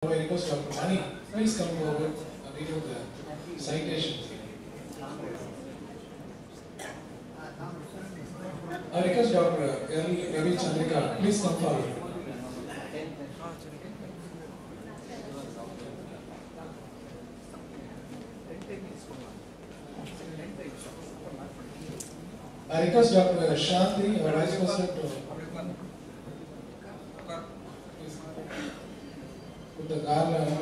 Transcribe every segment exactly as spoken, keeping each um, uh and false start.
I request Doctor Mani, please come forward and read out the citation. I request Doctor Ravi Chandrika, please come forward. I request Doctor Shanti, our Vice President, to put the garland.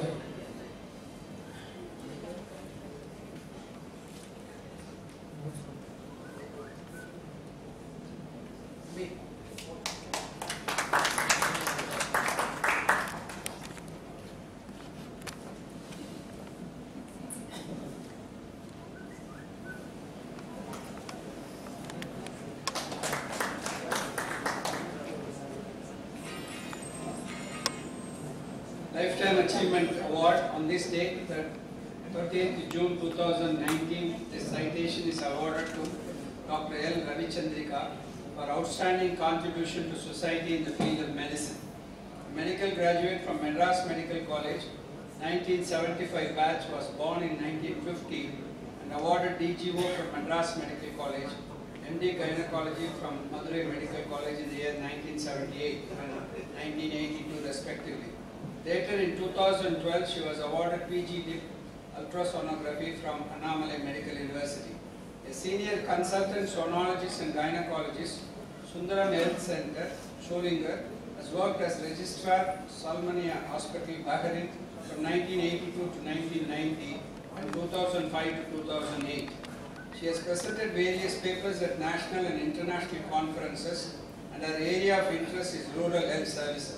Lifetime Achievement Award on this date, thirtieth June two thousand nineteen. This citation is awarded to Doctor L. Ravichandrika for outstanding contribution to society in the field of medicine. A medical graduate from Madras Medical College, nineteen seventy-five batch, was born in nineteen fifty and awarded D G O from Madras Medical College, M D Gynecology from Madurai Medical College in the year nineteen seventy-eight and nineteen eighty-two respectively. Later in two thousand twelve, she was awarded P G D ultrasonography from Annamalai Medical University. A senior consultant sonologist and gynecologist, Sundaram Health Center, Sholingar, has worked as Registrar, Salmania Hospital, Bahrain from nineteen eighty-two to nineteen ninety and two thousand five to two thousand eight. She has presented various papers at national and international conferences, and her area of interest is rural health services.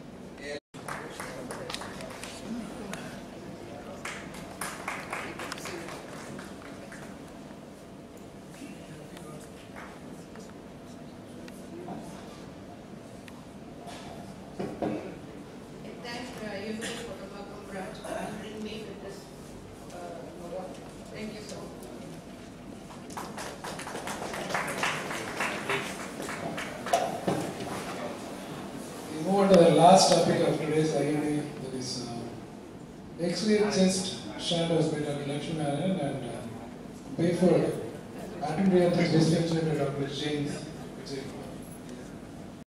Thank you so much. We move on to the last topic of today's I M D, that is uh, X-ray chest shadows by Doctor Lakshmi Narayan and uh, Bayford, Atom Reactors District by Doctor James.